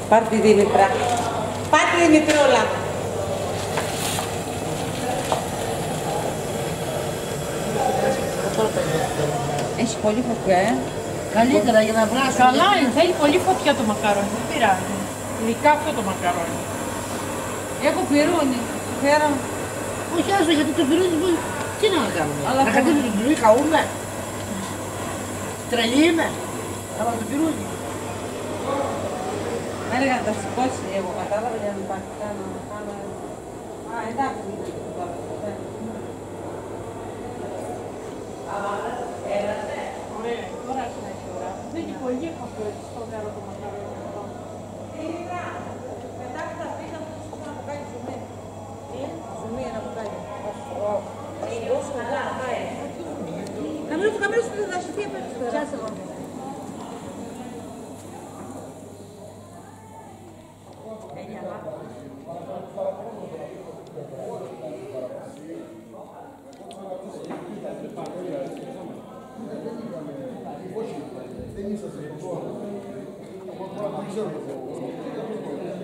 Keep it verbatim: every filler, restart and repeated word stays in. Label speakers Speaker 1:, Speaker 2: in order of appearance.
Speaker 1: Πάρ' τη Δήμητρα. Πάρ' τη Δημητρούλα. Έχει πολύ φωτιά, ε.
Speaker 2: Καλύτερα για να βράσουν.
Speaker 3: Καλά είναι, θέλει πολύ φωτιά το μακαρόνι, δεν πειράζει. Γλυκά αυτό το μακαρόνι.
Speaker 1: Έχω πυρούνι. Φέρω.
Speaker 2: Όχι, άσο, γιατί το πυρούνι μπορεί. Τι να κάνουμε.
Speaker 1: Αλλά
Speaker 2: να κατέβει το πυρούνι, καούμε. Τρελή είμαι. Αλλά το πυρούνι.
Speaker 1: Έλεγα να τα σηκώσει λίγο, κατάλαβα για να υπάρχει κάνω. Α, εντάξει.
Speaker 3: Ωραία, τώρα άρχισε η ώρα. Δεν είναι πολύ αυτό στο νερό το μακαρόνι αυτό.
Speaker 1: Πετάξτε τα πίτα που να μου κάνει ζουμί. Ζουμί να μου κάνει. Να μην το καμπέλο στην δασιθή απ' έξω.
Speaker 4: Δεν είσαστε.